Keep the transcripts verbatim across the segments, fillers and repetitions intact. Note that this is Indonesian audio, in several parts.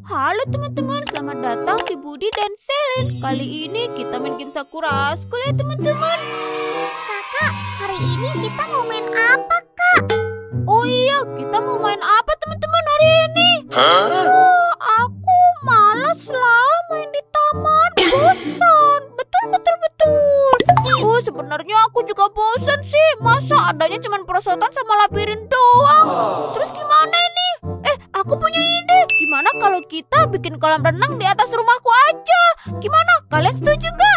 Halo teman-teman, selamat datang di Budi dan Selin. Kali ini kita main game Sakura School ya teman-teman. Kakak, hari ini kita mau main apa kak? Oh iya, kita mau main apa teman-teman hari ini? Hah? Oh, aku malas lah main di taman, bosan. Betul betul betul. Oh, sebenarnya aku juga bosan sih. Masa adanya cuma perosotan sama labirin doang. Terus gimana ini? Eh, aku punya ide. Gimana kalau kita bikin kolam renang di atas rumahku aja? Gimana? Kalian setuju nggak?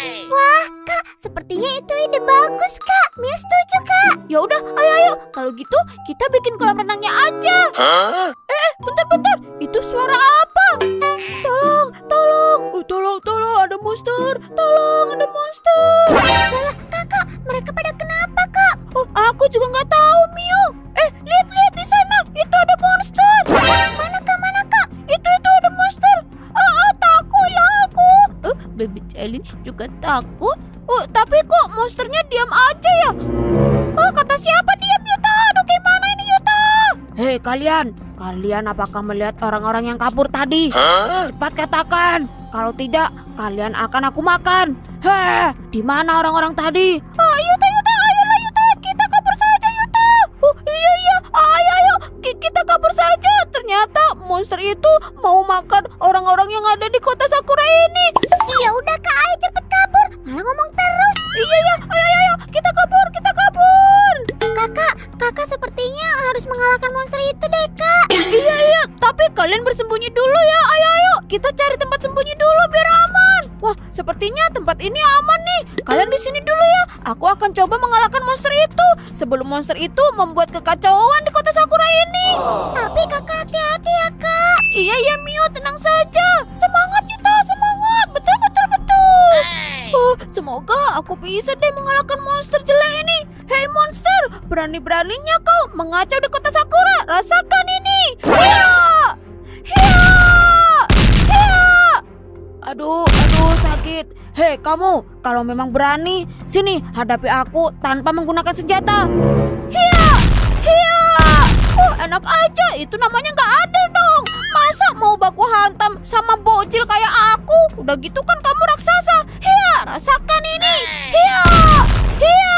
Wah kak, sepertinya itu ide bagus kak. Mia setuju kak. Ya udah, ayo ayo. Kalau gitu kita bikin kolam renangnya aja. Hah? Eh, bentar bentar. Itu suara apa? Tolong, tolong. Oh, tolong, tolong. Ada monster. Tolong, ada monster. Yalah kakak, mereka pada kenapa kak? Oh, aku juga nggak tahu, Mio. Eh, lihat lihat di sana. Itu ada monster. Mana kak, mana kak? Itu itu ada monster. Ah, ah takut lah aku. Eh, Baby Celin juga takut. Oh, tapi kok monsternya diam aja ya? Oh, kata siapa diam, Yuta? Aduh, gimana ini, Yuta? Hei kalian, kalian apakah melihat orang-orang yang kabur tadi? Hah? Cepat katakan. Kalau tidak, kalian akan aku makan. Heh, di mana orang-orang tadi? Oh, Yuta, Yuta, ayolah Yuta, kita kabur saja Yuta. Oh, iya iya, ayo ayo, Ki- kita kabur saja. Ternyata monster itu mau makan orang-orang yang ada di kota Sakura ini. Ya udah kak, ayo cepet kabur. Malah ngomong terus. Iya iya, ayo ayo, ayo. Kita kabur, kita kabur. Kakak, kakak sepertinya harus mengalahkan monster itu deh kak. Iya iya, tapi kalian bersembunyi dulu ya. Ayo ayo, kita cari tempat sembunyi dulu biar aman. Wah, sepertinya tempat ini aman nih. Kalian di sini dulu ya. Aku akan coba mengalahkan monster itu sebelum monster itu membuat kekacauan di kota Sakura ini. Tapi kakak hati-hati ya kak. Iya iya Mio, tenang saja. Semangat Yuta, semangat. Betul betul betul. Oh, semoga aku bisa deh mengalahkan monster jelek ini. Hei monster, berani-beraninya kau mengacau di kota Sakura. Rasakan ini. Hiya! Hiya! Hiya! Aduh, aduh sakit. Hei kamu, kalau memang berani, sini hadapi aku tanpa menggunakan senjata. Hiya! Hiya! Oh, enak aja. Itu namanya nggak adil dong. Masa mau baku hantam sama bocil kayak aku? Udah gitu kan kamu raksasa. Hiya, rasakan ini. Hiya! Hiya!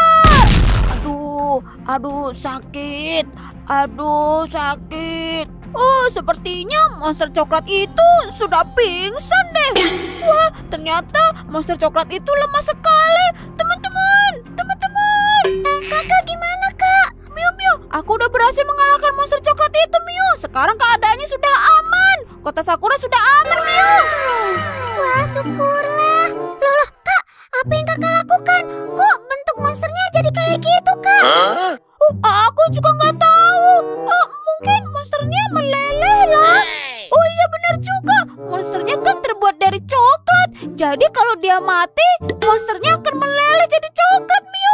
Aduh, aduh sakit. Aduh sakit. Oh, sepertinya monster coklat itu sudah pingsan deh. Wah, ternyata monster coklat itu lemah sekali. Teman-teman, teman-teman. Kakak gimana kak? Miu, Miu, aku udah berhasil mengalahkan monster coklat itu, Miu. Sekarang keadaannya sudah aman. Kota Sakura sudah aman, Miu. Wah syukurlah. Loh loh kak, apa yang kakak lakukan? Kok bentuk monsternya jadi kayak gitu kak? Hah? Oh, aku juga nggak tahu. Oh, mungkin monsternya meleleh lah. Oh iya benar juga. Monsternya kan terbuat dari coklat. Jadi kalau dia mati, monsternya akan meleleh jadi coklat, Miu.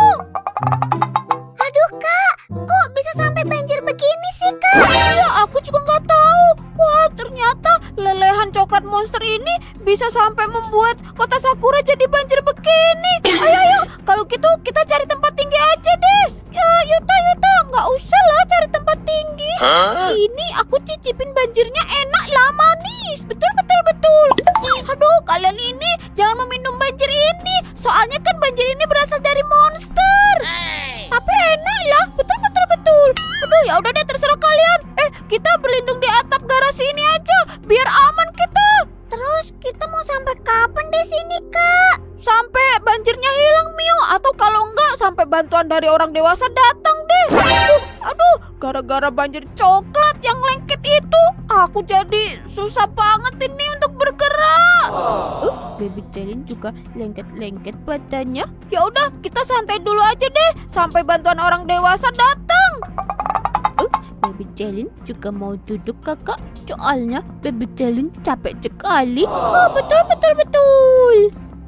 Aduh kak, kok bisa sampai banjir begini sih kak? Iya, aku juga nggak tahu. Wah, ternyata lelehan coklat monster ini bisa sampai membuat kota Sakura jadi banjir begini. Ayo, ayo, kalau gitu kita cari tempat tinggi aja deh. Ya, Yuta, Yuta, nggak usah lah cari tempat tinggi. Hah? Ini aku cicipin banjirnya enak lah, manis. Betul, betul, betul. Aduh, kalian ini jangan meminum banjir ini. Soalnya kan banjir ini berasal dari monster. Tapi enak lah, betul, betul, betul. Aduh, ya udah deh terserah kalian. Eh, kita berlindung di atap garasi ini aja, biar aman kita. Terus kita mau sampai kapan di sini kak? Sampai banjirnya hilang, Mio. Atau kalau enggak, sampai bantuan dari orang dewasa datang deh. Aduh, aduh, gara-gara banjir coklat yang lengket itu, aku jadi susah banget ini untuk bergerak. Uh, Baby Celin juga lengket-lengket badannya. Ya udah, kita santai dulu aja deh, sampai bantuan orang dewasa datang. Uh, Baby Celin juga mau duduk kakak. Soalnya Baby Celin capek sekali. Oh, betul, betul, betul.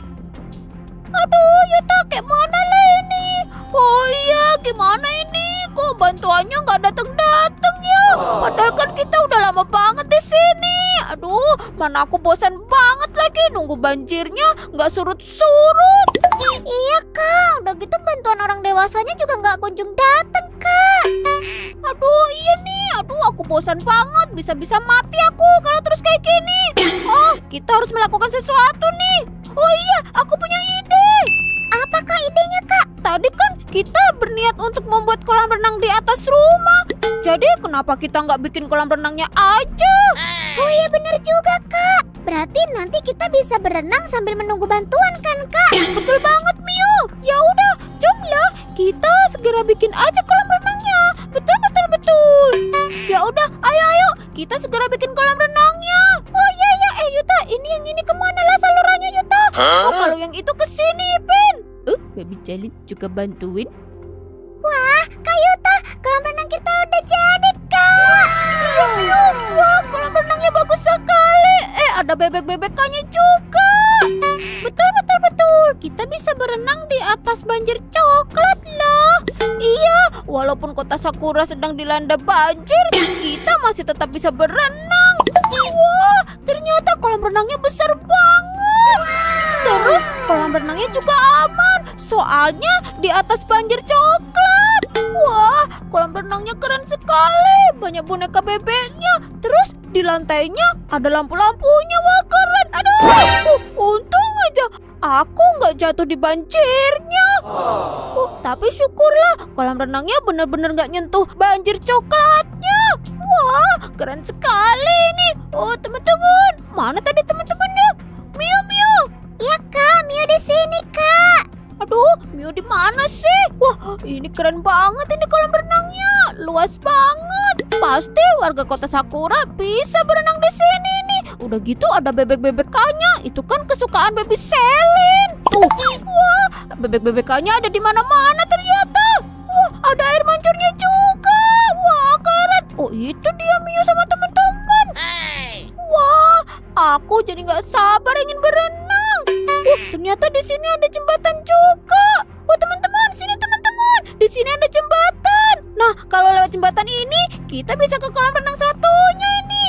Aduh, Yuta, gimana lah ini? Oh iya, gimana ini? Kok bantuannya nggak datang-datang ya? Padahal kan kita udah lama banget di sini. Aduh, mana aku bosan banget lagi nunggu banjirnya nggak surut-surut. Iya kak, udah gitu bantuan orang dewasanya juga nggak kunjung datang kak. Aduh, iya nih. Aduh, aku bosan banget. Bisa-bisa mati aku kalau terus kita harus melakukan sesuatu nih. Oh iya, aku punya ide. Apakah idenya, Kak? Tadi kan kita berniat untuk membuat kolam renang di atas rumah. Jadi kenapa kita nggak bikin kolam renangnya aja? Oh iya bener juga, Kak. Berarti nanti kita bisa berenang sambil menunggu bantuan kan, Kak? Betul banget, Mio. Ya udah, jomlah kita segera bikin aja kolam renangnya. Betul betul betul. Ya udah, ayo ayo kita segera bikin kolam renangnya. Oh iya ya, eh Yuta, ini yang ini kemana lah salurannya Yuta? Oh kalau yang itu ke sini, Pin. Uh, Baby Jalin juga bantuin. Wah, Kak Yuta, kolam renang kita udah jadi, Kak. Iya, Mio. Wah, kolam renangnya bagus sekali. Eh, ada bebek-bebekannya juga. Betul, betul, betul. Kita bisa berenang di atas banjir coklat lah. Iya, walaupun kota Sakura sedang dilanda banjir, kita masih tetap bisa berenang. Wah, ternyata kolam renangnya besar banget. Terus kolam renangnya juga aman, soalnya di atas banjir coklat. Wah, kolam renangnya keren sekali. Banyak boneka bebeknya. Terus di lantainya ada lampu-lampunya. Wah, keren. Aduh, uh, untung aja aku nggak jatuh di banjirnya. Uh, tapi syukurlah kolam renangnya benar-benar nggak nyentuh banjir coklatnya. Wah, keren sekali nih. Oh, teman-teman, mana tadi teman-temannya? Mio, Mio. Iya, Kak, Mio di sini, Kak. Aduh, Mio di mana sih? Wah, ini keren banget ini kolam renangnya. Luas banget. Pasti warga kota Sakura bisa berenang di sini nih. Udah gitu ada bebek-bebekannya. Itu kan kesukaan Baby Selin. Tuh, wah, bebek-bebekannya ada di mana-mana ternyata. Wah, ada air mancurnya juga. Wah, keren. Oh, itu dia Mio sama teman-teman. Wah, aku jadi nggak sabar ingin berenang. Wah, ternyata di sini ada jembatan juga. Wah, teman-teman, sini teman-teman. Di sini ada jembatan. Nah, kalau lewat jembatan ini, kita bisa ke kolam renang satunya ini.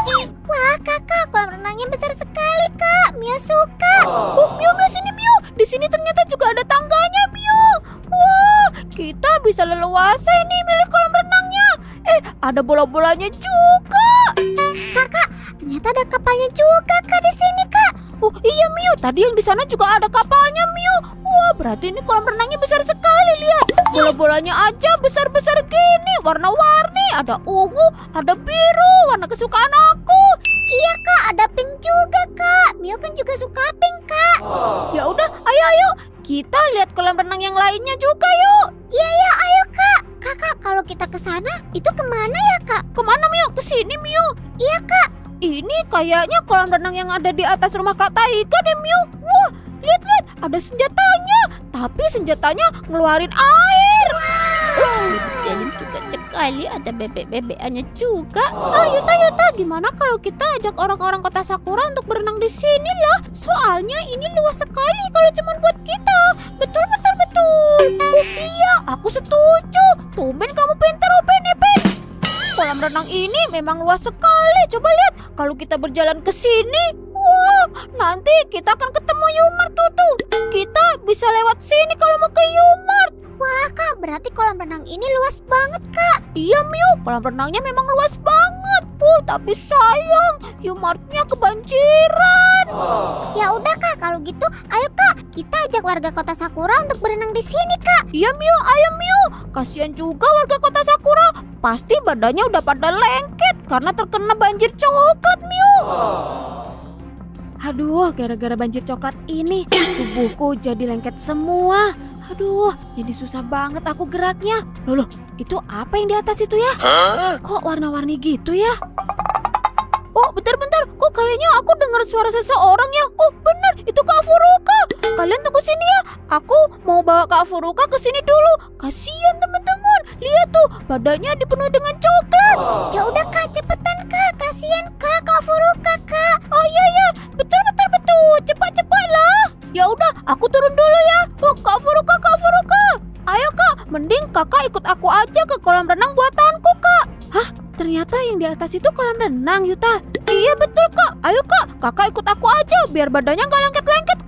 Wah, Kakak, kolam renangnya besar sekali, Kak. Mio suka. Oh, Mio, Mio, sini Mio. Di sini ternyata juga ada tangganya, Mio. Wah, kita bisa leluasa nih milih kolam renangnya. Eh, ada bola-bolanya juga. Kakak, ternyata ada kapalnya juga, Kak, di sini, Kak. Oh iya Mio, tadi yang di sana juga ada kapalnya Mio. Wah, berarti ini kolam renangnya besar sekali. Lihat, bola-bolanya aja besar-besar gini, warna-warni. Ada ungu, ada biru, warna kesukaan aku. Iya, Kak, ada pink juga, Kak. Mio kan juga suka pink, Kak. Ya udah, ayo ayo kita lihat kolam renang yang lainnya juga yuk. Iya, iya, ayo, Kak. Kakak, kalau kita ke sana, itu kemana ya, Kak? Kemana Mio? Ke sini Mio. Iya, Kak. Ini kayaknya kolam renang yang ada di atas rumah Kak Taika deh Mio. Wah, lihat-lihat, ada senjatanya. Tapi senjatanya ngeluarin air. Oh, Jalin juga sekali, ada bebek-bebekannya juga. Ah, Yuta, Yuta, gimana kalau kita ajak orang-orang kota Sakura untuk berenang di sini lah? Soalnya ini luas sekali kalau cuma buat kita. Betul, betul, betul. Oh iya, aku setuju. Tumben kamu pintar, Open, Epen. Kolam renang ini memang luas sekali. Coba lihat, kalau kita berjalan ke sini, wah, nanti kita akan ketemu Yumart tuh, tuh. Kita bisa lewat sini kalau mau ke Yumart. Wah, Kak, berarti kolam renang ini luas banget, Kak. Iya, Mio, kolam renangnya memang luas banget. Uh, tapi sayang, Yumartnya kebanjiran. Ya udah, Kak, kalau gitu, ayo, Kak, kita ajak warga kota Sakura untuk berenang di sini, Kak. Iya, Mio, ayo Mio. Kasihan juga warga kota Sakura. Pasti badannya udah pada lengket karena terkena banjir coklat, Mio. Aduh, gara-gara banjir coklat ini tubuhku jadi lengket semua. Aduh, jadi susah banget aku geraknya. Loh, loh, itu apa yang di atas itu ya? Kok warna-warni gitu ya? Oh, bentar-bentar, kok kayaknya aku dengar suara seseorang ya? Oh, benar, itu Kak Furuka. Kalian tunggu sini ya. Aku mau bawa Kak Furuka ke sini dulu. Kasihan teman-teman. Lihat tuh, badannya dipenuhi dengan coklat. Ya udah, Kak, cepetan, Kak. Kasihan, Kak, Kak Furuka, Kak. Oh iya ya, betul betul betul. Cepat-cepat lah. Ya udah, aku turun dulu ya. Oh, Kak Furuka, Kak Furuka. Ayo Kak, mending Kakak ikut aku aja ke kolam renang buatanku, Kak. Hah? Ternyata yang di atas itu kolam renang, Yuta. Iya betul Kak. Ayo Kak, Kakak ikut aku aja biar badannya nggak lengket-lengket, Kak.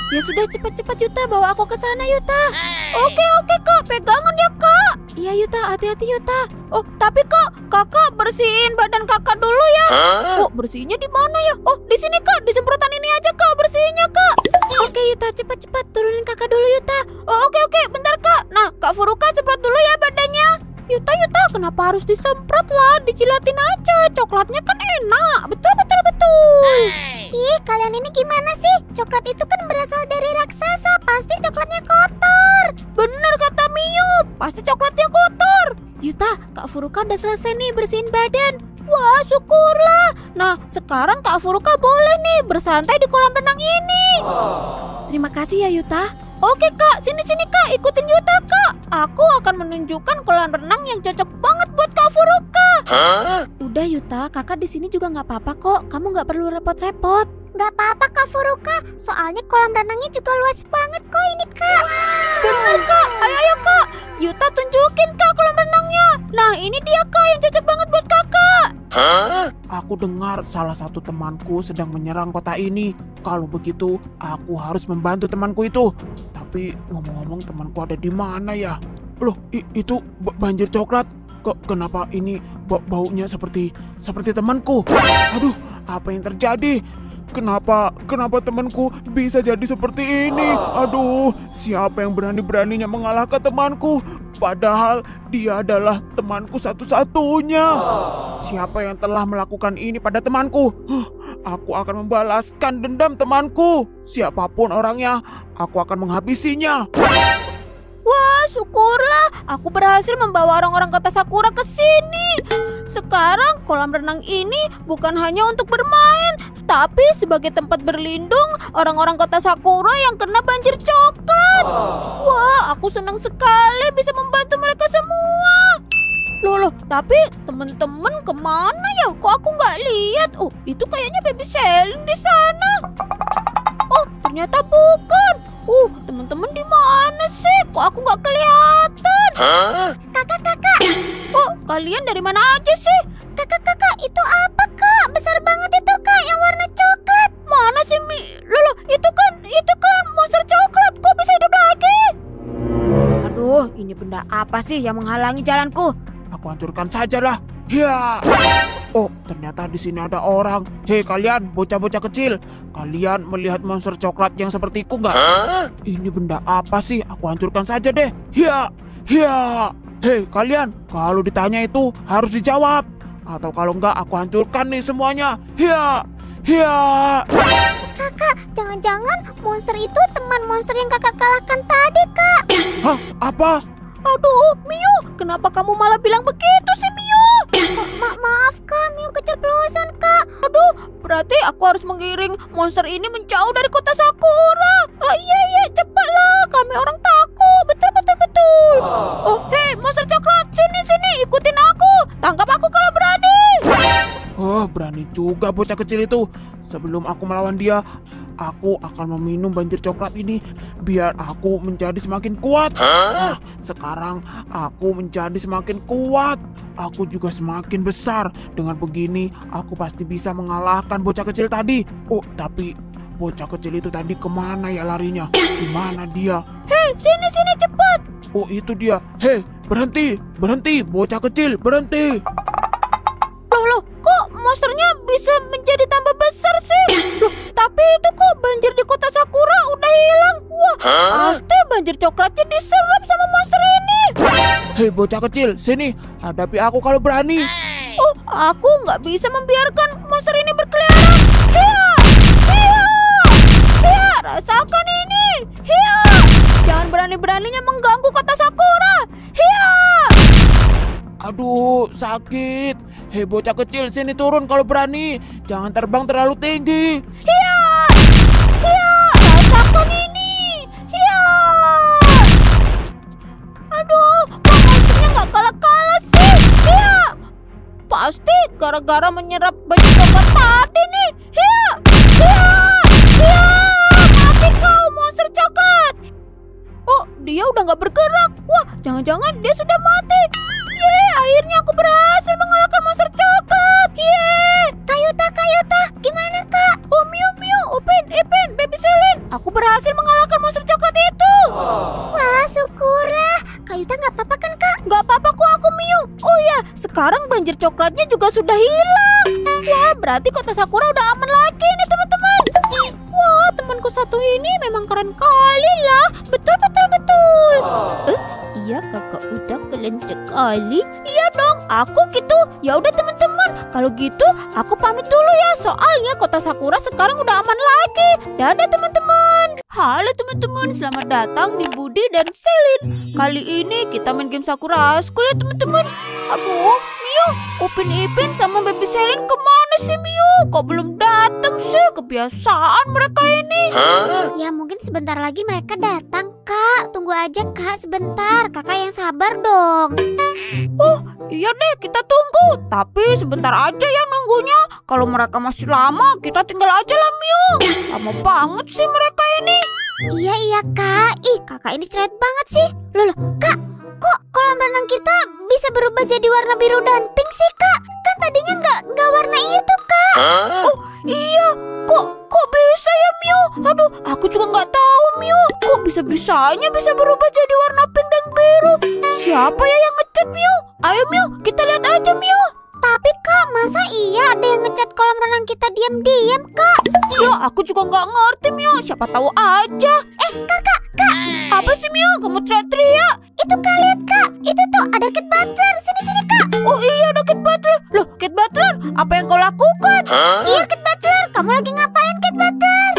Ya sudah, cepat-cepat Yuta, bawa aku ke sana Yuta. Oke oke Kak, pegangan ya Kak. Iya Yuta, hati-hati Yuta. Oh tapi Kak, Kakak bersihin badan Kakak dulu ya. Oh bersihinnya di mana ya? Oh di sini Kak, di semprotan ini aja Kak bersihinnya Kak. Oke Yuta, cepat-cepat turunin Kakak dulu Yuta. Oh, oke oke, bentar Kak. Nah Kak Furuka semprot dulu ya badannya. Yuta Yuta, kenapa harus disemprot lah? Dijilatin aja, coklatnya kan enak. Betul betul betul. Ih, kalian ini gimana sih? Coklat itu kan berasal dari raksasa, pasti coklatnya kotor. Bener kata Miu, pasti coklatnya kotor. Yuta, Kak Furuka udah selesai nih bersihin badan. Wah, syukurlah. Nah, sekarang Kak Furuka boleh nih bersantai di kolam renang ini. Terima kasih ya Yuta. Oke Kak, sini-sini Kak, ikutin Yuta Kak. Aku akan menunjukkan kolam renang yang cocok banget buat Kak Furuka. Hah? Udah Yuta, Kakak di sini juga nggak apa-apa kok. Kamu nggak perlu repot-repot. Nggak apa-apa Kak Furuka, soalnya kolam renangnya juga luas banget kok ini Kak. Bener Kak, ayo ayo Kak. Yuta tunjukin Kak kolam renangnya. Nah ini dia Kak yang cocok banget buat Kakak. Hah? Aku dengar salah satu temanku sedang menyerang kota ini. Kalau begitu, aku harus membantu temanku itu. Tapi ngomong-ngomong, temanku ada di mana ya? Loh, i- itu b- banjir coklat. Kok kenapa ini ba- baunya seperti seperti temanku? Aduh, apa yang terjadi? Kenapa kenapa temanku bisa jadi seperti ini? Aduh, siapa yang berani-beraninya mengalahkan temanku? Padahal dia adalah temanku satu-satunya. Siapa yang telah melakukan ini pada temanku? Huh, Aku akan membalaskan dendam temanku. Siapapun orangnya, aku akan menghabisinya. Wah, syukurlah aku berhasil membawa orang-orang kota Sakura ke sini. Sekarang kolam renang ini bukan hanya untuk bermain, tapi sebagai tempat berlindung orang-orang kota Sakura yang kena banjir coklat. Wah, aku senang sekali bisa membantu mereka semua. Loh, loh, tapi temen-temen kemana ya? Kok aku nggak lihat? Oh, itu kayaknya Baby Selin di sana. Oh, ternyata bukan. Uh, teman-teman di mana sih? Kok aku nggak kelihatan? Kakak-kakak, Oh, kalian dari mana aja sih? kakak-kakak, itu apa Kak? Besar banget itu Kak, yang warna coklat. Mana sih Mi? Loh, loh, itu kan, itu kan monster coklat. Kok bisa hidup lagi? Aduh, ini benda apa sih yang menghalangi jalanku? Aku hancurkan sajalah. Ya. Oh, ternyata di sini ada orang. Hei kalian, bocah-bocah kecil. Kalian melihat monster coklat yang sepertiku nggak? Ini benda apa sih? Aku hancurkan saja deh. Ya, ya. Hei kalian, kalau ditanya itu harus dijawab. Atau kalau enggak, aku hancurkan nih semuanya. Ya, ya. Kakak, jangan-jangan monster itu teman monster yang kakak kalahkan tadi Kak. Hah? Apa? Aduh, Miu, kenapa kamu malah bilang begitu sih, Miu? Ma maaf Kak, Miu keceplosan Kak. Aduh, berarti aku harus mengiring monster ini menjauh dari kota Sakura. Oh iya iya, cepatlah, kami orang takut. Betul betul betul. Oh, hei monster coklat, sini sini, ikutin aku. Tangkap aku kalau berani. Oh, berani juga bocah kecil itu. Sebelum aku melawan dia, aku akan meminum banjir coklat ini biar aku menjadi semakin kuat. Nah, sekarang aku menjadi semakin kuat. Aku juga semakin besar. Dengan begini, aku pasti bisa mengalahkan bocah kecil tadi. Oh, tapi bocah kecil itu tadi kemana ya larinya? Di mana dia? Hei, sini sini cepat. Oh, itu dia. Hei, berhenti, berhenti, bocah kecil, berhenti. Loh loh, kok monsternya bisa menjadi tambah besar sih? Loh, tapi itu kok banjir di kota Sakura udah hilang. Wah, pasti banjir coklatnya diserap sama monster ini. Hei bocah kecil, sini, hadapi aku kalau berani. Oh, aku nggak bisa membiarkan monster ini berkeliaran. Hiya, hiya, hiya, rasakan ini. Hiya, jangan berani-beraninya mengganggu kota Sakura. Hiya. Aduh, sakit. Hei bocah kecil, sini turun kalau berani. Jangan terbang terlalu tinggi. Hiya, hiya, rasakan ini. Hiya. Aduh, kok monsternya nggak kalah-kalah sih? Hiya. Pasti gara-gara menyerap banyak coklat tadi nih. Hiya, hiya, hiya. Mati kau monster coklat. Oh, dia udah nggak bergerak. Wah, jangan-jangan dia sudah mati. Yeay, akhirnya aku berhasil mengalahkan monster coklat. Yeay. Kayuta, Kayuta, gimana Kak? Oh, Miu, Miu, Upin, Ipin, Baby Selin. aku berhasil mengalahkan monster coklat itu. Wah, syukurlah. Kak Yuta nggak apa-apa kan, Kak? Gak apa-apa kok aku, Miu. Oh ya, sekarang banjir coklatnya juga sudah hilang. Wah, berarti kota Sakura udah aman lagi nih teman-teman. Wah, temanku satu ini memang keren kali lah. Betul, betul, betul. Eh, iya kakak udah keren sekali. Iya dong, aku gitu. Ya udah teman-teman, kalau gitu aku pamit dulu ya. Soalnya kota Sakura sekarang udah aman lagi. Dadah teman-teman. Halo teman-teman, selamat datang di Budi dan Selin. Kali ini kita main game Sakura School ya teman-teman. Aduh, Mio, Upin Ipin sama Baby Selin kemana sih Mio? Kok belum datang sih? Kebiasaan mereka ini. Ya mungkin sebentar lagi mereka datang, Kak. Tunggu aja, Kak, sebentar. Kakak yang sabar dong. Oh, iya deh, kita tunggu. Tapi sebentar aja ya nunggunya. Kalau mereka masih lama, kita tinggal aja lah Mio. Lama banget sih mereka ini. Iya, iya, Kak. Ih, kakak ini cerewet banget sih. Loh, loh, Kak. Kok kolam renang kita bisa berubah jadi warna biru dan pink sih, Kak? Kan tadinya nggak nggak warna itu, Kak. Oh, iya. Kok kok bisa ya Mio? Aduh, aku juga nggak tahu Mio. Kok bisa-bisanya bisa berubah jadi warna pink dan biru? Siapa ya yang ngecat Mio? Ayo Mio, kita lihat aja Mio. Tapi, Kak, masa iya ada yang ngecat kolam renang kita diam-diam, Kak? Ya, aku juga nggak ngerti Mio. Siapa tahu aja. Eh, Kakak, Kak. Apa sih Mio? Kamu teriak-teriak? Itu Kak, lihat, Kak. Itu tuh ada Kid Butler. Sini-sini, Kak. Oh iya, ada Kid Butler. Loh, Kid Butler, apa yang kau lakukan? Iya, Kid Butler. Kamu lagi ngapain, Kid Butler?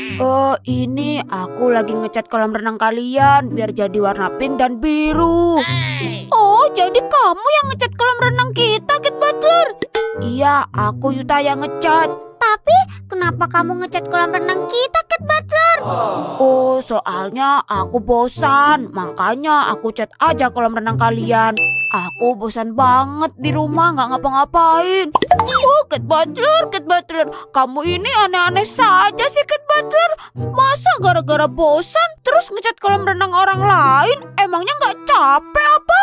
Oh, ini aku lagi ngecat kolam renang kalian biar jadi warna pink dan biru. Oh, jadi kamu yang ngecat kolam renang kita, Kid Butler? Iya, aku Yuta yang ngecat. Tapi, kenapa kamu ngecat kolam renang kita, Kid Butler? Oh, soalnya aku bosan. Makanya aku cat aja kolam renang kalian. Aku bosan banget di rumah nggak ngapa-ngapain. Oh, Kid Butler, Kid Butler, kamu ini aneh-aneh saja sih, Kid Butler. Masa gara-gara bosan terus ngecat kolam renang orang lain? Emangnya nggak capek apa?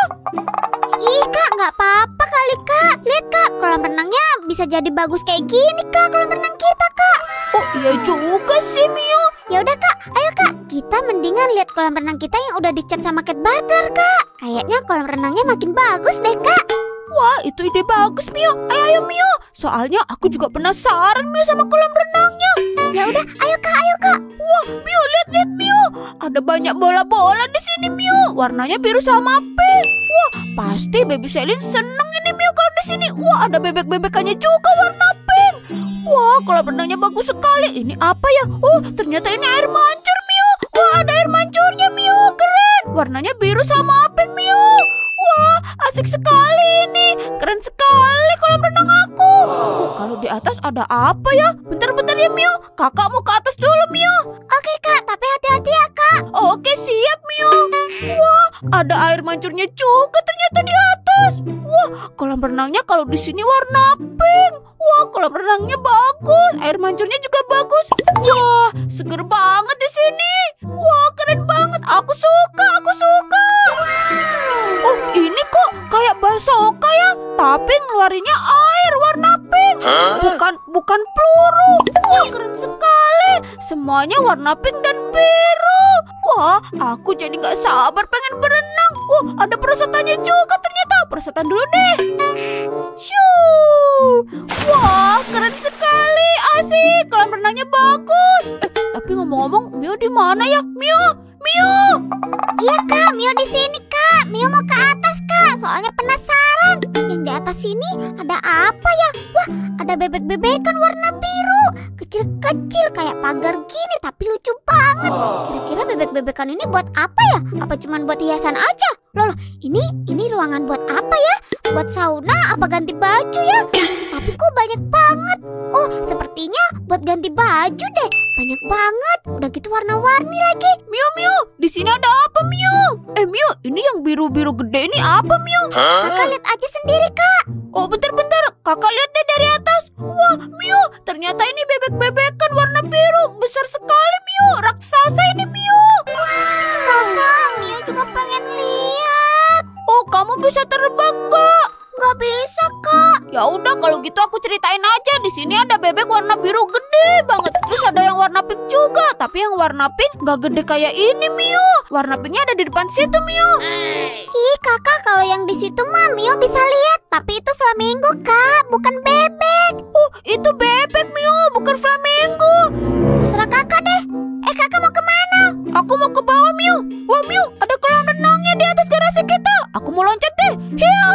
Ih, Kak, nggak apa-apa kali, Kak. Lihat, Kak, kolam renangnya bisa jadi bagus kayak gini, Kak, kolam renang kita, Kak. Oh iya juga sih, Mio. Ya udah, Kak, ayo, Kak, kita mendingan lihat kolam renang kita yang udah dicat sama Kid Butler, Kak. Kayaknya kolam renangnya makin bagus deh, Kak. Wah, itu ide bagus, Mio. Ayo, ayo, Mio. Soalnya aku juga penasaran, Mio, sama kolam renangnya. Ya udah, ayo, Kak, ayo, Kak. Wah, Mio, lihat-lihat, Mio. Ada banyak bola-bola di sini, Mio. Warnanya biru sama pink. Wah, pasti Baby Selin seneng ini, Mio, kalau di sini. Wah, ada bebek-bebekannya juga warna pink. Wah, kolam renangnya bagus sekali. Ini apa ya? Oh, ternyata ini air mancur, Mio. Wah, ada air mancurnya, Mio. Keren. Warnanya biru sama pink, Mio. Wah, asik sekali ini. Keren sekali kolam renang aku. Oh, kalau di atas ada apa ya? Bentar-bentar ya, Mio. Kakak mau ke atas dulu, Mio. Oke, Kak, tapi hati-hati ya, Kak. Oke, siap, Mio. Wah, ada air mancurnya juga ternyata di atas. Wah, kolam renangnya kalau di sini warna pink. Wah, kolam renangnya bagus. Air mancurnya juga bagus. Wah, seger banget di sini. Wah, keren banget. Aku suka, aku suka. Oh, ini kok kayak basoka ya, tapi ngeluarinnya air warna pink. Bukan bukan peluru. Wah, keren sekali. Semuanya warna pink dan biru. Wah, aku jadi nggak sabar pengen berenang. Wah, ada perosotannya juga ternyata. Perosotan dulu deh. Shoo. Wah, keren sekali. Asik. Kolam renangnya bagus. Eh, tapi ngomong-ngomong, Mio di mana ya? Mio, Mio. Iya, Kak, Mio di sini, Kak. Mio mau ke atas, Kak. Soalnya penasaran. Yang di atas sini ada apa ya? Wah, ada bebek-bebekan warna biru. Kecil-kecil kayak pagar gini, tapi lucu banget. Kira-kira bebek-bebekan ini buat apa ya? Apa cuman buat hiasan aja? Loh, loh, ini ini ruangan buat apa ya? Buat sauna apa ganti baju ya? Tapi kok banyak banget. Oh, sepertinya buat ganti baju deh. Banyak banget. Udah gitu warna-warni lagi. Mio, Mio, di sini ada apa, Mio? Eh, Mio, ini yang biru-biru gede ini apa, Mio? Kakak lihat aja sendiri, Kak. Oh, bentar-bentar. Kakak lihat deh dari atas. Wah, Mio, ternyata ini bebek-bebekan warna biru. Besar sekali, Mio. Raksasa ini, Mio. Kakak, Mio juga pengen lihat. Oh, kamu bisa terbang nggak? Nggak bisa, Kak. Ya udah kalau gitu aku ceritain aja. Di sini ada bebek warna biru gede banget. Terus ada yang warna pink juga. Tapi yang warna pink gak gede kayak ini, Mio. Warna pinknya ada di depan situ, Mio. Ih kakak, kalau yang di situ mah Mio bisa lihat. Tapi itu flamingo kak, bukan bebek. Oh, itu bebek, Mio, bukan flamingo. Terserah kakak deh. Eh kakak mau kemana? Aku mau ke bawah, Mio. Wah, Mio, ada kolam renangnya di atas garasi kita. Aku mau loncat deh. Hiya!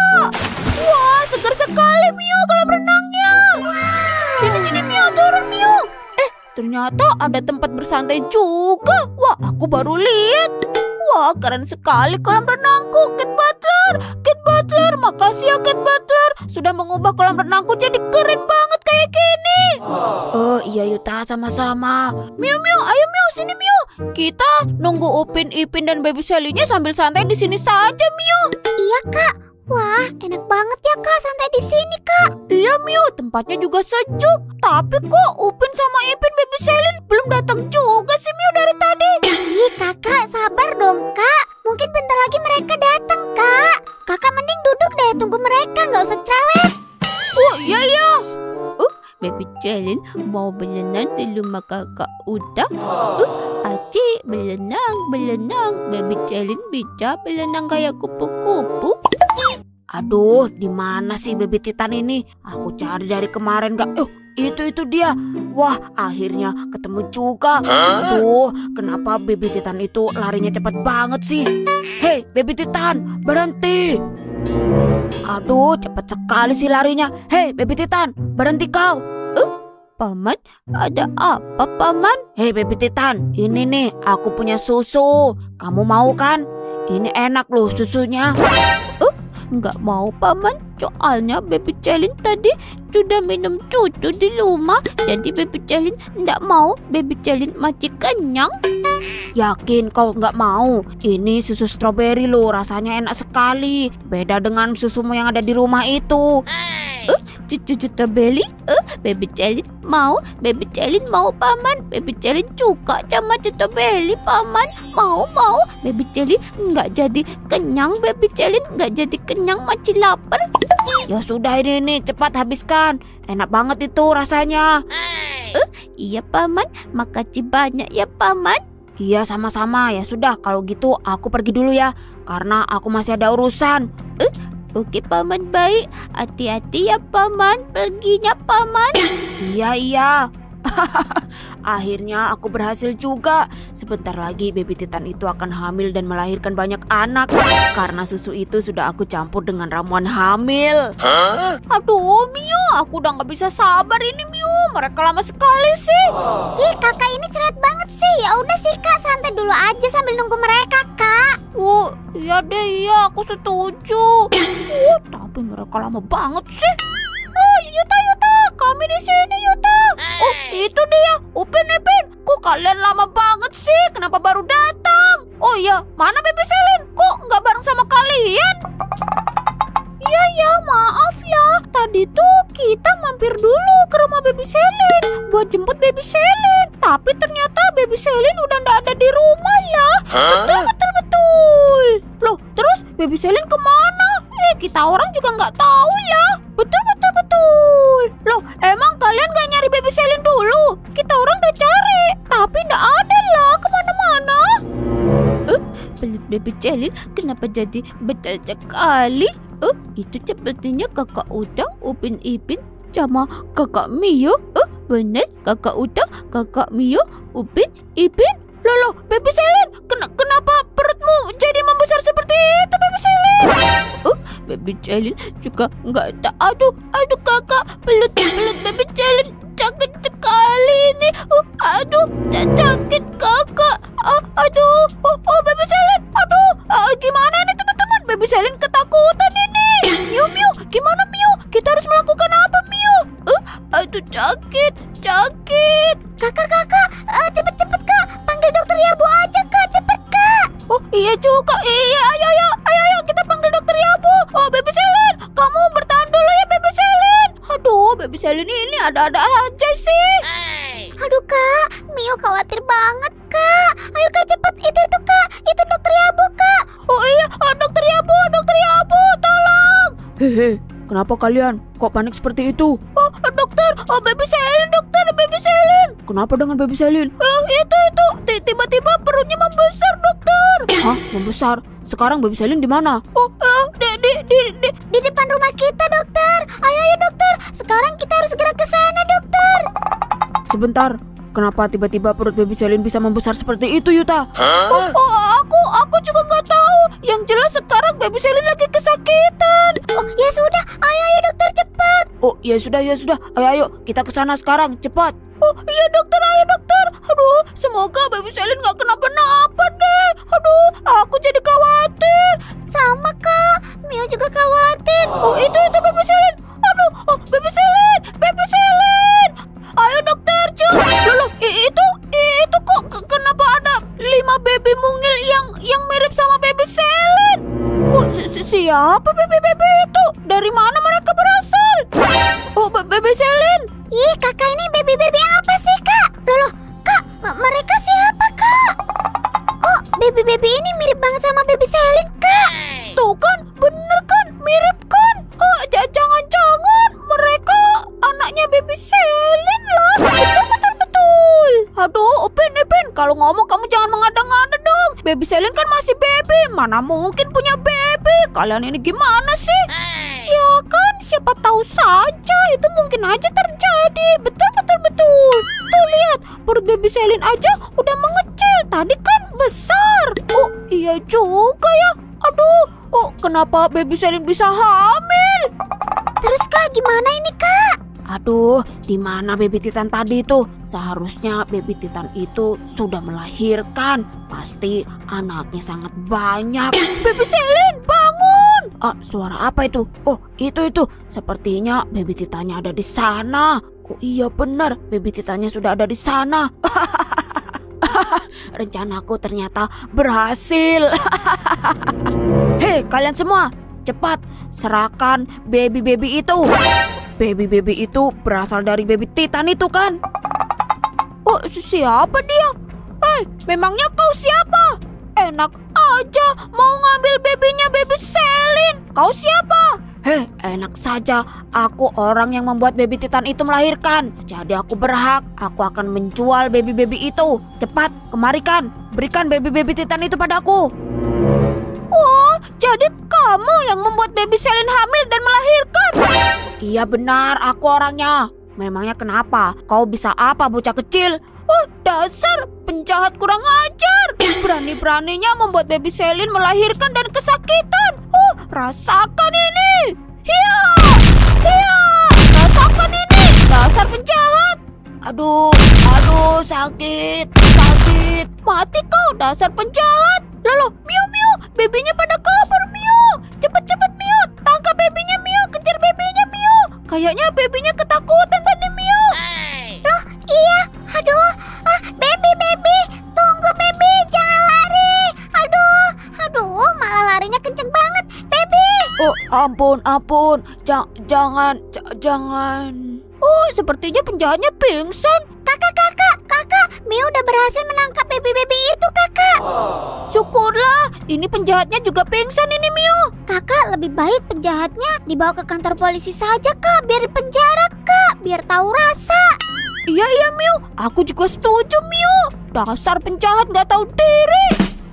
Wah, segar sekali, Mio, kolam renangnya. Sini, sini, Mio, turun, Mio. Eh, ternyata ada tempat bersantai juga. Wah, aku baru lihat. Wah, keren sekali kolam renangku, Kate Butler. Kate Butler, makasih ya Kate Butler. Sudah mengubah kolam renangku jadi keren banget kayak gini. Oh iya Yuta, sama-sama. Mio, Mio, ayo Mio, sini Mio. Kita nunggu Upin, Ipin, dan Baby Sally-nya sambil santai di sini saja, Mio. Iya kak. Wah, enak banget ya kak santai di sini kak. Iya Mio, tempatnya juga sejuk. Tapi kok Upin sama Ipin, Baby Sally belum datang juga sih Mio dari tadi. Ih kakak, sabar dong kak. Mungkin bentar lagi mereka datang kak. Kakak mending duduk deh, tunggu mereka, nggak usah cerewet. Oh iya iya. Uh, Baby Sally mau berenang di rumah kakak Uda. Uh, Aci berenang, berenang. Baby Sally bisa berenang kayak kupu-kupu. Aduh, di mana sih Baby Titan ini? Aku cari dari kemarin gak. Oh, itu itu dia. Wah, akhirnya ketemu juga. Aduh, kenapa Baby Titan itu larinya cepat banget sih? Hei, Baby Titan, berhenti. Aduh, cepat sekali sih larinya. Hei, Baby Titan, berhenti kau. Uh, Paman, ada apa Paman? Hei Baby Titan, ini nih aku punya susu. Kamu mau kan? Ini enak loh susunya. Uh, Nggak mau Paman, soalnya Baby Sally tadi sudah minum susu di rumah. Jadi Baby Sally nggak mau, Baby Sally masih kenyang. Yakin kau nggak mau? Ini susu stroberi loh, rasanya enak sekali. Beda dengan susumu yang ada di rumah itu. Uh, cucu stroberi? Uh, Baby Sally mau, Baby Sally mau Paman. Baby Sally suka sama stroberi Paman. Mau, mau. Baby Sally nggak jadi kenyang, Baby Sally nggak jadi kenyang, masih lapar. Ya sudah ini nih, cepat habiskan. Enak banget itu rasanya. Uh, iya Paman, makasih banyak ya Paman. Iya sama-sama. Ya sudah kalau gitu aku pergi dulu ya, karena aku masih ada urusan. Uh, Oke Paman, baik. Hati-hati ya Paman, perginya Paman. Iya iya. Akhirnya aku berhasil juga. Sebentar lagi Baby Titan itu akan hamil dan melahirkan banyak anak. Karena susu itu sudah aku campur dengan ramuan hamil. Huh? Aduh Mio, aku udah gak bisa sabar ini Mio. Mereka lama sekali sih. Ih kakak ini cerewet banget sih. Ya udah sih kak, santai dulu aja sambil nunggu mereka kak. Oh iya deh, iya aku setuju. Oh, tapi mereka lama banget sih. Oh Yuta Yuta, kami di sini Yuta. Oh itu dia, Upin Ipin. Kok kalian lama banget sih? Kenapa baru datang? Oh iya, mana Baby Sally? Kok nggak bareng sama kalian? Iya ya, maaf ya. Tadi tuh kita mampir dulu ke rumah Baby Sally buat jemput Baby Sally. Tapi ternyata Baby Sally udah nggak ada di rumah lah. Betul betul betul. Loh, terus Baby Sally kemana? Eh, kita orang juga nggak tahu ya. Betul betul betul. Loh, emang kalian nggak nyari Baby Sally dulu? Kita orang udah cari, tapi nggak ada lah kemana-mana. Eh, pelit Baby Sally kenapa jadi betul sekali? Eh, itu sepertinya kakak Uda, Upin Ipin, sama kakak Mio. Eh, bener kakak Uda, kakak Mio, Upin Ipin. Loh, loh, Baby Sally, ken kenapa perutmu jadi membesar seperti itu, Baby Sally? Oh, Baby Sally juga nggak ada. Aduh, aduh kakak, pelut pelut Baby Sally sakit sekali ini. Uh, aduh, sakit kakak. Uh, aduh, oh, oh Baby Sally, aduh, uh, gimana nih teman-teman? Baby Sally ketakutan ini. Mio, Mio, gimana Mio? Kita harus melakukan apa Mio? Uh, aduh sakit, sakit. Kakak kakak, uh, cepet-cepet kak, panggil dokter Yabu aja kak, cepet kak. Oh iya juga, iya ayo ayo ayo ayo kita panggil dokter Yabu. Oh Baby Sally, kamu bertahan dulu ya Baby Sally. Aduh Baby Sally ini ada-ada aja sih. Aduh kak, Mio khawatir banget kak. Ayo kak cepet, itu itu kak, itu dokter Yabu kak. Oh iya, oh, dokter Yabu, dokter Yabu, tolong. Hehe, kenapa kalian? Kok panik seperti itu? Oh, dokter, oh baby Selin, dokter, baby Selin. Kenapa dengan baby Selin? Oh, itu itu, tiba-tiba perutnya membesar, dokter. Hah, membesar? Sekarang baby Selin di mana? Oh, uh, di, di, di, di, Di depan rumah kita, dokter. Ayo, ayo, dokter. Sekarang kita harus segera ke sana, dokter. Sebentar. Kenapa tiba-tiba perut baby Selin bisa membesar seperti itu, Yuta? Oh, oh, aku, aku juga nggak tahu. Yang jelas sekarang baby Selin lagi kesakitan. Oh, ya sudah. Ayo, ayo, dokter, cepat. Oh, ya sudah, ya sudah. Ayo, ayo, kita ke sana sekarang, cepat. Oh, iya dokter, ayo dokter. Aduh, semoga baby Selin nggak kenapa-napa deh. Aduh, aku jadi khawatir. Sama, Kak. Mio juga khawatir. Oh, itu, itu baby Selin. Aduh, oh, baby Selin, baby Selin. Ayo dokter, cuy. Loh, itu, itu kok kenapa ada lima baby mungil yang yang mirip sama baby Selin? Oh, si siapa baby-baby itu? Dari mana mereka berasal? Oh, baby Selin. Ih, kakak ini baby-baby apa sih, Kak? Loh, loh, Kak, mereka siapa, Kak? Kok baby-baby ini mirip banget sama baby Selin, Kak? Tuh kan, bener kan, mirip kan? Oh, jangan-jangan mereka anaknya baby Selin lah. Betul, betul, betul. Aduh, Upin, Upin, kalau ngomong kamu jangan mengada-ngada dong. Baby Selin kan masih baby, mana mungkin punya baby. Kalian ini gimana sih? Ya kan, siapa tahu saja itu mungkin aja terjadi. Betul, betul, betul. Tuh lihat, perut baby Selin aja udah mengecil. Tadi kan besar. Oh, iya juga ya. Aduh, oh kenapa baby Selin bisa hamil? Terus, Kak, gimana ini, Kak? Aduh, di mana baby Titan tadi tuh? Seharusnya baby Titan itu sudah melahirkan. Pasti anaknya sangat banyak. Baby Selin, bangun! Ah, suara apa itu? Oh, itu itu. Sepertinya baby Titannya ada di sana. Oh iya benar, baby Titannya sudah ada di sana. Rencanaku ternyata berhasil. Hei, kalian semua, cepat serahkan baby-baby itu. Baby-baby itu berasal dari baby Titan itu kan? Oh, siapa dia? Hei, memangnya kau siapa? Enak aja mau ngambil babynya baby Selin. Kau siapa? Hei, enak saja. Aku orang yang membuat baby Titan itu melahirkan. Jadi aku berhak. Aku akan menjual baby-baby itu. Cepat, kemarikan. Berikan baby-baby Titan itu padaku. Oh, jadi kamu yang membuat baby Selin hamil dan melahirkan? Iya benar, aku orangnya. Memangnya kenapa? Kau bisa apa bocah kecil? Oh, dasar penjahat kurang ajar. Berani-beraninya membuat baby Selin melahirkan dan kesakitan. Oh, rasakan ini. Hiya, hiya, rasakan ini. Dasar penjahat. Aduh, aduh, sakit, sakit. Mati kau, dasar penjahat. Loh, Mio, Mio, babynya pada kabur, Mio. Cepet-cepet, Mio, tangkap babynya, Mio. Kejar babynya, Mio. Kayaknya babynya ketakutan tadi, Mio. Loh, iya. Aduh, ah, baby, baby. Tunggu, baby. Jangan lari. Aduh, aduh, malah larinya kenceng banget, baby. Oh, ampun, ampun. Ja- jangan, ja- jangan. Oh, sepertinya penjahatnya pingsan. Kakak, kakak, kakak. Mio udah berhasil menangkap baby-baby itu, kakak. Syukurlah, ini penjahatnya juga pingsan ini, Mio. Kakak, lebih baik penjahatnya dibawa ke kantor polisi saja, Kak. Biar dipenjara, Kak. Biar tahu rasa. Iya, iya, Mio. Aku juga setuju, Mio. Dasar penjahat gak tahu diri.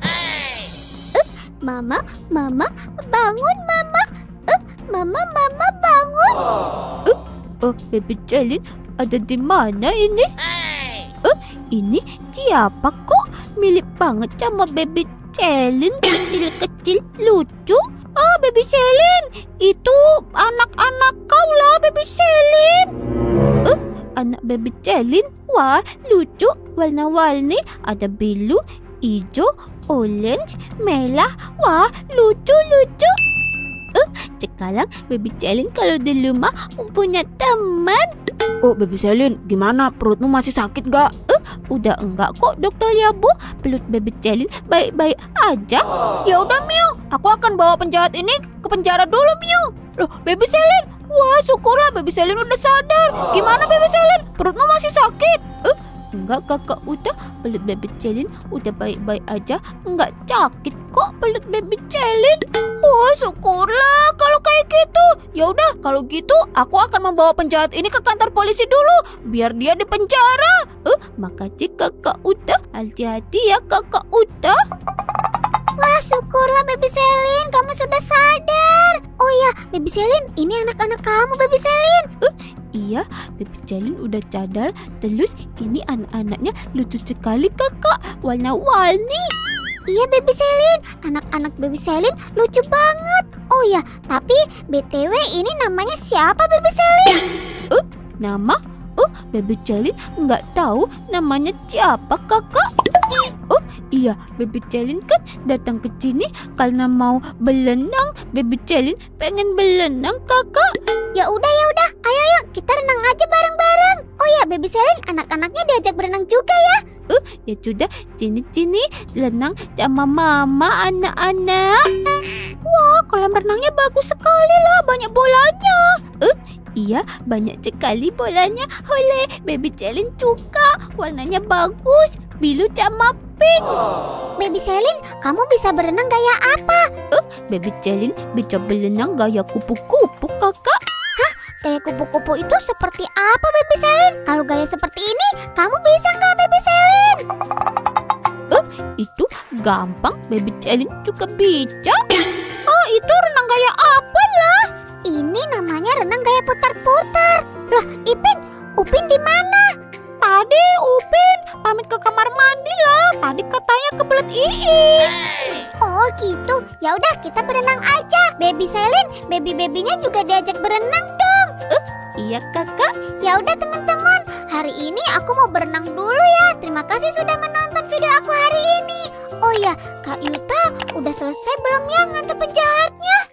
Uh, mama, mama, bangun, mama. Uh, mama, mama, bangun. Uh, oh, baby Selin ada di mana ini? Uh, ini siapa kok? Mirip banget sama baby Selin, kecil-kecil, lucu. Oh, baby Selin, itu anak-anak kau lah, baby Selin. Uh, anak baby Selin, wah lucu, warna-warni, ada biru, hijau, orange, merah, wah lucu-lucu. Uh, sekarang baby Selin kalau di rumah punya teman. Oh, baby Selin, gimana? Perutmu masih sakit gak? Uh, udah enggak kok, dokter Yabu. Perut baby Selin baik-baik aja. Ya udah, Mio, aku akan bawa penjahat ini ke penjara dulu, Mio. Loh, baby Selin, wah syukurlah baby Selin udah sadar. Gimana baby Selin? Perutmu masih sakit? Uh, Enggak kakak Uta, pelut baby Celin udah baik-baik aja. Enggak sakit kok pelut baby Celin. Wah syukurlah kalau kayak gitu. Ya udah kalau gitu aku akan membawa penjahat ini ke kantor polisi dulu biar dia dipenjara. Eh, makasih kakak Uta. Hati-hati ya kakak Uta. Wah, syukurlah Baby Selin, kamu sudah sadar. Oh ya, Baby Selin, ini anak-anak kamu Baby Selin. Uh, iya, Baby Celin udah cadar. Terus ini anak-anaknya lucu sekali kakak, warna-warni. Iya Baby Selin, anak-anak Baby Selin lucu banget. Oh ya, tapi B T W ini namanya siapa Baby Selin? Uh, nama? Oh, Baby Celin nggak tahu namanya siapa kakak. Oh iya, Baby Celin kan datang ke sini karena mau berenang. Baby Celin pengen berenang kakak. Ya udah ya udah, ayo ayo kita renang aja bareng-bareng. Oh ya Baby Selin, anak-anaknya diajak berenang juga ya. Uh, ya sudah, sini-sini renang sama mama anak-anak. Wah, kolam renangnya bagus sekali lah, banyak bolanya. Uh, iya, banyak sekali bolanya. Oleh, Baby Celin suka, warnanya bagus, biru sama pink. Baby Selin, kamu bisa berenang gaya apa? Uh, Baby Celin bisa berenang gaya kupu-kupu kakak. Gaya kupu-kupu itu seperti apa Baby Selin? Kalau gaya seperti ini, kamu bisa nggak Baby Selin? Uh, itu gampang, Baby Celin juga bisa. Oh, itu renang gaya apa lah? Ini namanya renang gaya putar-putar. Loh, Ipin, Upin di mana? Tadi Upin pamit ke kamar mandi lah. Tadi katanya kebelet Ii. Oh gitu. Ya udah kita berenang aja. Baby Selin, baby-babynya juga diajak berenang dong. Uh, iya kakak. Ya udah teman-teman, hari ini aku mau berenang dulu ya. Terima kasih sudah menonton video aku hari ini. Oh ya, Kak Yuta udah selesai belum ya ngantar penjahatnya?